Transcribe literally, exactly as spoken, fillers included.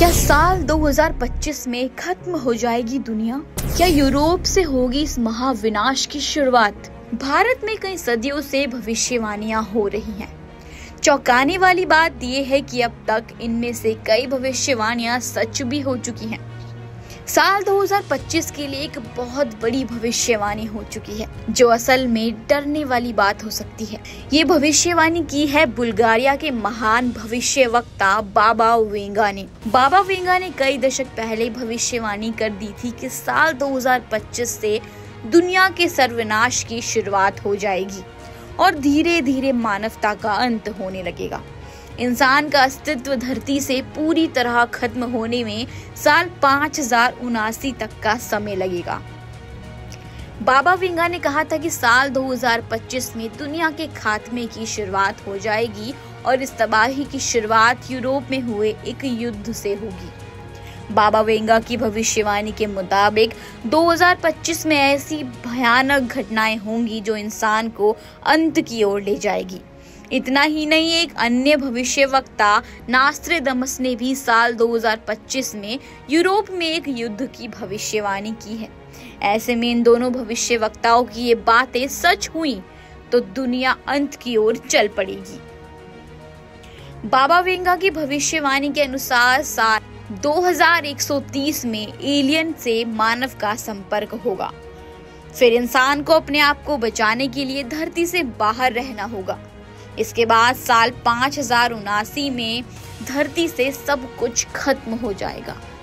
क्या साल दो हज़ार पच्चीस में खत्म हो जाएगी दुनिया? क्या यूरोप से होगी इस महाविनाश की शुरुआत? भारत में कई सदियों से भविष्यवाणियां हो रही हैं। चौंकाने वाली बात यह है कि अब तक इनमें से कई भविष्यवाणियां सच भी हो चुकी हैं। साल दो हज़ार पच्चीस के लिए एक बहुत बड़ी भविष्यवाणी हो चुकी है, जो असल में डरने वाली बात हो सकती है। ये भविष्यवाणी की है बुल्गारिया के महान भविष्यवक्ता बाबा वेंगा ने। बाबा वेंगा ने कई दशक पहले भविष्यवाणी कर दी थी कि साल दो हज़ार पच्चीस से दुनिया के सर्वनाश की शुरुआत हो जाएगी और धीरे धीरे मानवता का अंत होने लगेगा। इंसान का अस्तित्व धरती से पूरी तरह खत्म होने में साल पाँच हजार उनासी तक का समय लगेगा। बाबा वेंगा ने कहा था कि साल दो हज़ार पच्चीस में दुनिया के खात्मे की शुरुआत हो जाएगी और इस तबाही की शुरुआत यूरोप में हुए एक युद्ध से होगी। बाबा वेंगा की भविष्यवाणी के मुताबिक दो हज़ार पच्चीस में ऐसी भयानक घटनाएं होंगी जो इंसान को अंत की ओर ले जाएगी। इतना ही नहीं, एक अन्य भविष्यवक्ता नास्ट्रेदमस ने भी साल दो हज़ार पच्चीस में यूरोप में एक युद्ध की भविष्यवाणी की है। ऐसे में इन दोनों भविष्यवक्ताओं की ये बातें सच हुई तो दुनिया अंत की ओर चल पड़ेगी। बाबा वेंगा की भविष्यवाणी के अनुसार साल दो हज़ार एक सौ तीस में एलियन से मानव का संपर्क होगा। फिर इंसान को अपने आप को बचाने के लिए धरती से बाहर रहना होगा। इसके बाद साल पाँच हजार उनासी में धरती से सब कुछ खत्म हो जाएगा।